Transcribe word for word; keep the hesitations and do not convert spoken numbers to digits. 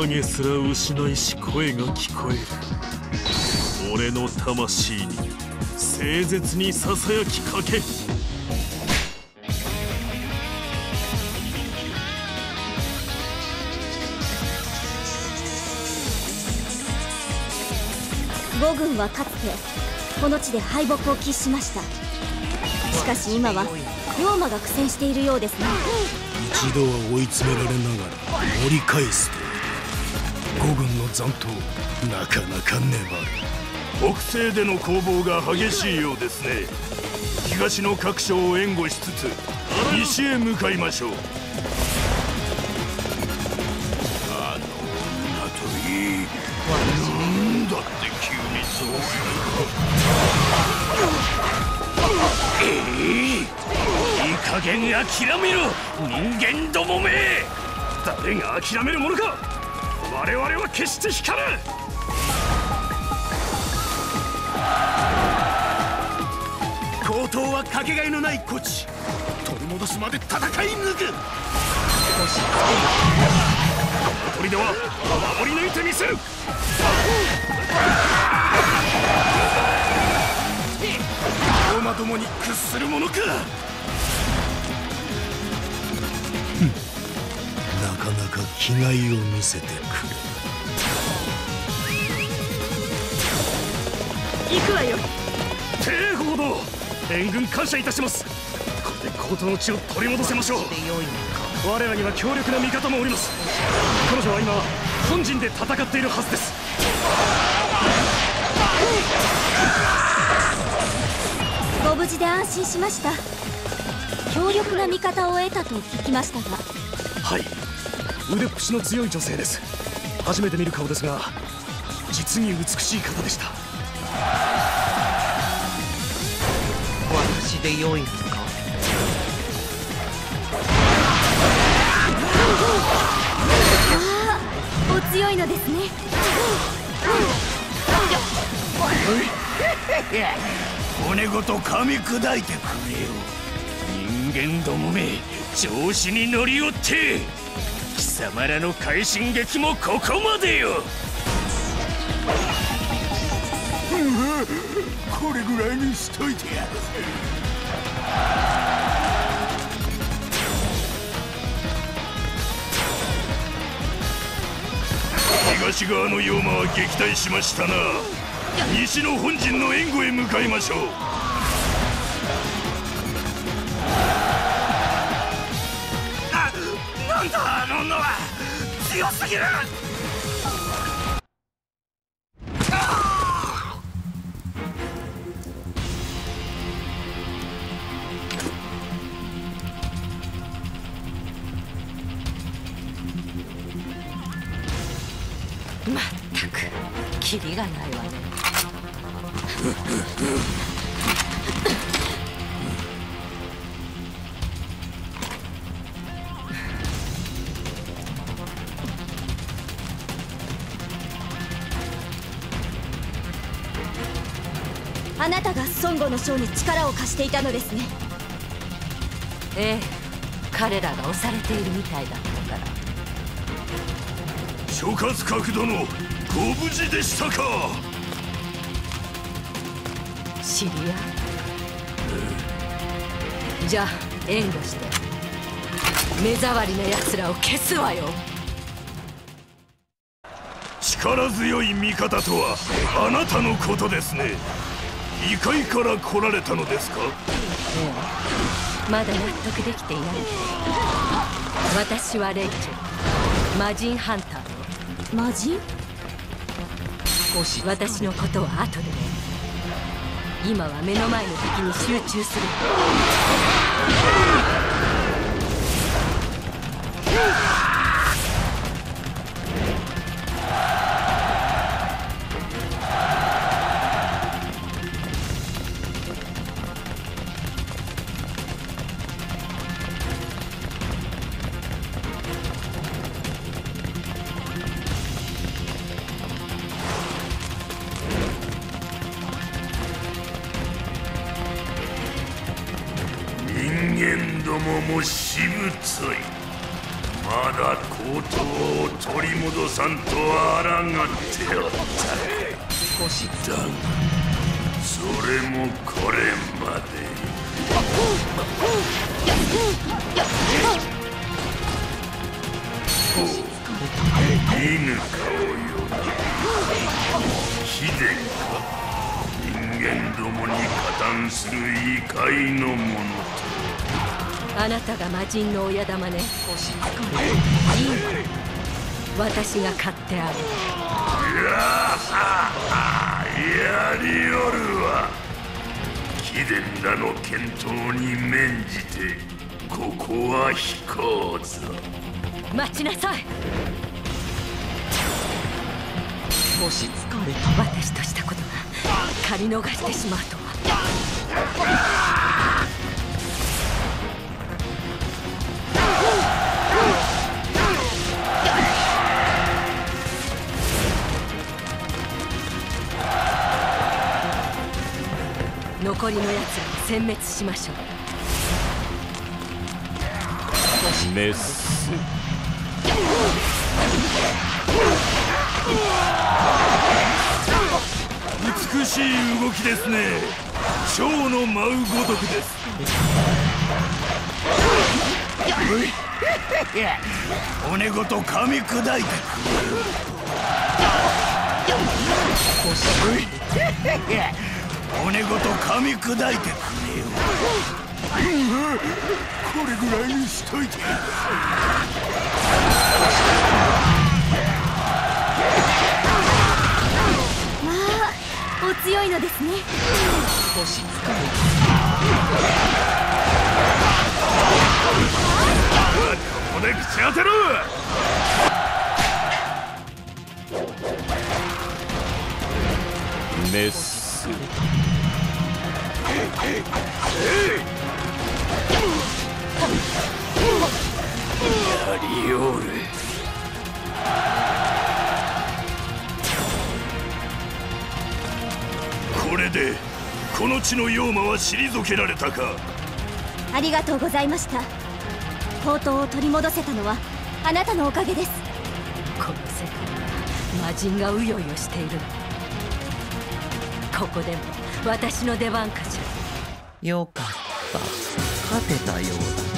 影すら失いし声が聞こえる。俺の魂に誠絶にささやきかけ。 呉軍はかつてこの地で敗北を喫しました。しかし今は龍馬が苦戦しているようですね。 一度は追い詰められながら盛り返すと呉軍の残党なかなか粘る。 北西での攻防が激しいようですね。東の各所を援護しつつ西へ向かいましょう。あの女といい、なんだって急にそうするか。ええ、いい加減諦めろ人間どもめ。誰が諦めるものか。我々は決して引かぬ。高騰はかけがえのない孤地。取り戻すまで戦い抜く。この砦は守り抜いてみせる。ローマどもに屈するものか。 なかなか気概を見せてくれ。 行くわよ。 帝鳳殿、援軍感謝いたします。これで高騰の地を取り戻せましょう。我らには強力な味方もおります。彼女は今本陣で戦っているはずです。 ご無事で安心しました。強力な味方を得たと聞きましたが。 はい、腕っぷしの強い女性です。初めて見る顔ですが実に美しい方でした。 私で良いのか。 ああ、お強いのですね。 骨ごと噛み砕いてくれよ。人間どもめ、調子に乗りよって貴様らの快進撃もここまでよ。これぐらいにしといてやる。東側の妖魔は撃退しましたな。西の本陣の援護へ向かいましょう。あ、なんだあの女は強すぎる。 まったくキリがないわね。 あなたが孫悟の将に力を貸していたのですね。 ええ、彼らが押されているみたいだったから。 諸葛閣殿、ご無事でしたか。 知り合い？じゃあ援護して目障りな奴らを消すわよ。 力強い味方とはあなたのことですね。異界から来られたのですか。 ええ、まだ納得できていないけど。私はレイチェル、魔人ハンターよ。 魔人？ 私のことは後でね。今は目の前の敵に集中する。 人間どももしぶとい。 まだ高騰を取り戻さんとあらがっておった。だがそれもこれまで。犬かを呼び貴殿か、人間どもに加担する異界の者と。 あなたが魔人の親玉ね。いいわ、私が買ってある。 やりおるわ。貴殿らの健闘に免じてここは引こうぞ。 待ちなさい。 腰疲れた。私としたことが借り逃してしまうとは。残りのやつらを殲滅しましょう。 メス美しい動きですね。蝶の舞うごとくです。 骨ごと噛み砕いてくれ。骨ごと噛み砕いてくれよ。これぐらいにしといて。 まあお強いのですね。 腰疲れここで口当てろ。メスやりおる。これでこの地の妖魔は退けられたか。 ありがとうございました。宝刀を取り戻せたのはあなたのおかげです。 この世界魔人がうようよしている。ここでも私の出番かしら。 よかった、勝てたようだ。